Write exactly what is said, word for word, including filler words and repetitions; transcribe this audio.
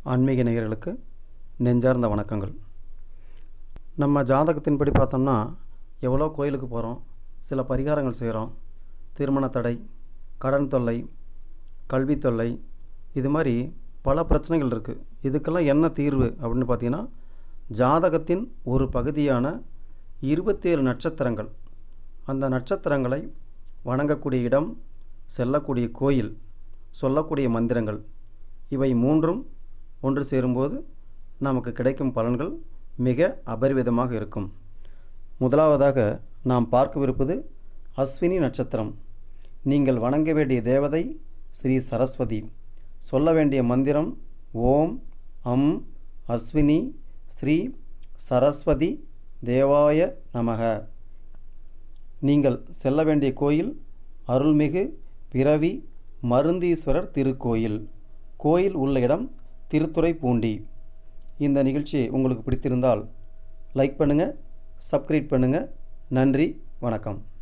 ஆன்மீக நேயர்களுக்கு நெஞ்சார்ந்த வணக்கங்கள். நம்ம ஜாதகத்தின்படி பார்த்தோம்னா எவ்வளோ கோயிலுக்கு போகிறோம், சில பரிகாரங்கள் செய்கிறோம். திருமண தடை, கடன் தொல்லை, கல்வி தொல்லை, இது மாதிரி பல பிரச்சனைகள் இருக்குது. இதுக்கெல்லாம் என்ன தீர்வு அப்படின்னு பார்த்தீங்கன்னா, ஜாதகத்தின் ஒரு பகுதியான இருபத்தேழு நட்சத்திரங்கள், அந்த நட்சத்திரங்களை வணங்கக்கூடிய இடம், செல்லக்கூடிய கோயில், சொல்லக்கூடிய மந்திரங்கள், இவை மூன்றும் ஒன்று சேரும்போது நமக்கு கிடைக்கும் பலன்கள் மிக அபரிவிதமாக இருக்கும். முதலாவதாக நாம் பார்க்கவிருப்பது அஸ்வினி நட்சத்திரம். நீங்கள் வணங்க வேண்டிய தேவதை ஸ்ரீ சரஸ்வதி. சொல்ல வேண்டிய மந்திரம் ஓம் அம் அஸ்வினி ஸ்ரீ சரஸ்வதி தேவாய நமக. நீங்கள் செல்ல வேண்டிய கோயில் அருள்மிகு பிறவி மருந்தீஸ்வரர் திருக்கோயில். கோயில் உள்ள இடம் திருத்துறைப்பூண்டி. இந்த நிகழ்ச்சி உங்களுக்கு பிடித்திருந்தால் லைக் பண்ணுங்கள், சப்ஸ்கிரைப் பண்ணுங்கள். நன்றி, வணக்கம்.